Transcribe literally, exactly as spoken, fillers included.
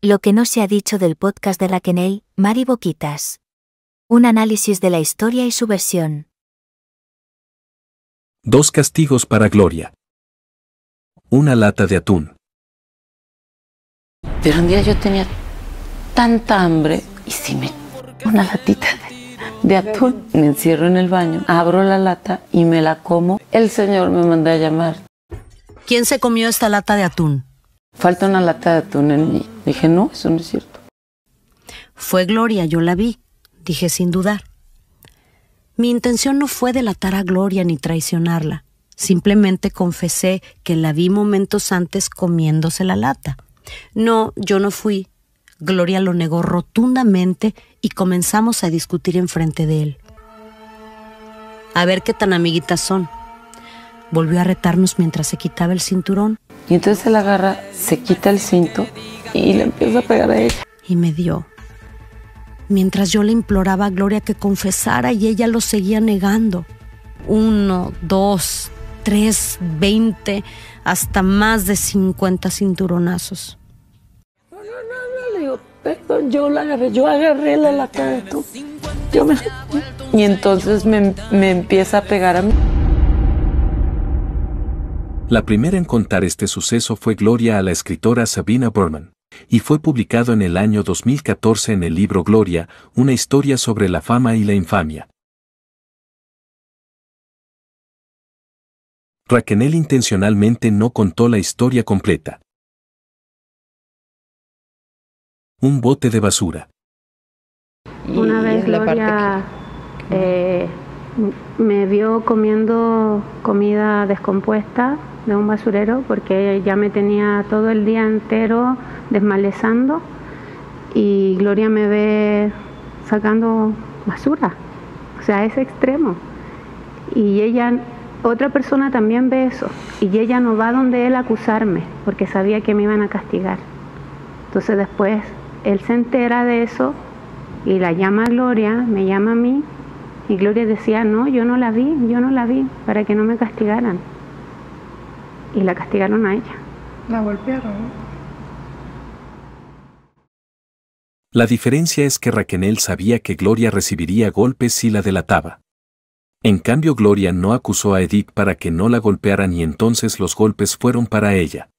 Lo que no se ha dicho del podcast de Raquenel, Mari Boquitas. Un análisis de la historia y su versión. Dos castigos para Gloria. Una lata de atún. Pero un día yo tenía tanta hambre y si me una latita de, de atún, me encierro en el baño, abro la lata y me la como. El señor me manda a llamar. ¿Quién se comió esta lata de atún? Falta una lata de atún en mí. Dije, no, eso no es cierto. Fue Gloria, yo la vi, dije sin dudar. Mi intención no fue delatar a Gloria ni traicionarla. Simplemente confesé que la vi momentos antes comiéndose la lata. No, yo no fui. Gloria lo negó rotundamente y comenzamos a discutir enfrente de él. A ver qué tan amiguitas son. Volvió a retarnos mientras se quitaba el cinturón. Y entonces él agarra, se quita el cinto y le empieza a pegar a ella. Y me dio. Mientras yo le imploraba a Gloria que confesara y ella lo seguía negando. Uno, dos, tres, veinte, hasta más de cincuenta cinturonazos. No, no, no, no, le digo, perdón, yo la agarré, yo agarré la lata de atún. Yo me... Y entonces me, me empieza a pegar a mí. La primera en contar este suceso fue Gloria a la escritora Sabina Berman, y fue publicado en el año dos mil catorce en el libro Gloria, una historia sobre la fama y la infamia. Raquenel intencionalmente no contó la historia completa. Un bote de basura. Una vez Gloria eh, me vio comiendo comida descompuesta de un basurero porque ya me tenía todo el día entero desmalezando y Gloria me ve sacando basura, o sea, a ese extremo. Y ella, otra persona también ve eso y ella no va donde él a acusarme porque sabía que me iban a castigar. Entonces después él se entera de eso y la llama a Gloria, me llama a mí y Gloria decía, no, yo no la vi, yo no la vi, para que no me castigaran. Y la castigaron a ella. La golpearon. La diferencia es que Raquenel sabía que Gloria recibiría golpes si la delataba. En cambio Gloria no acusó a Edith para que no la golpearan y entonces los golpes fueron para ella.